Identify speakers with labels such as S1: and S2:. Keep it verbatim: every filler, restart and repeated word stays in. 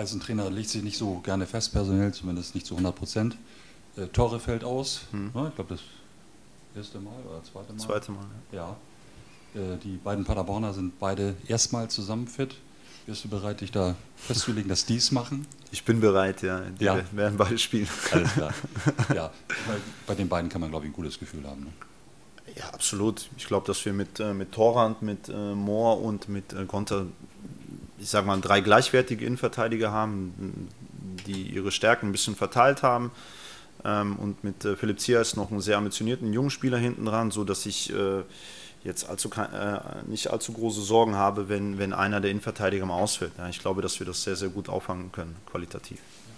S1: weiß, ein Trainer legt sich nicht so gerne fest, personell, zumindest nicht zu hundert Prozent. Äh, Torre fällt aus, hm. ja, ich glaube das erste Mal oder zweite Mal.
S2: Zweite Mal,
S1: ja. ja. Äh, die beiden Paderborner sind beide erstmal zusammen fit. Bist du bereit, dich da festzulegen, dass die es machen?
S2: Ich bin bereit, ja. Die
S1: ja.
S2: werden beide spielen.
S1: Alles klar. Ja, bei den beiden kann man, glaube ich, ein gutes Gefühl haben. Ne?
S2: Ja, absolut. Ich glaube, dass wir mit, äh, mit Thorand, mit äh, Mohr und mit äh, Gonter, ich sage mal, drei gleichwertige Innenverteidiger haben, die ihre Stärken ein bisschen verteilt haben. Ähm, und mit äh, Philipp Zierst noch einen sehr ambitionierten jungen Spieler hinten dran, sodass ich äh, jetzt allzu, äh, nicht allzu große Sorgen habe, wenn, wenn einer der Innenverteidiger mal ausfällt. Ja, ich glaube, dass wir das sehr, sehr gut auffangen können, qualitativ.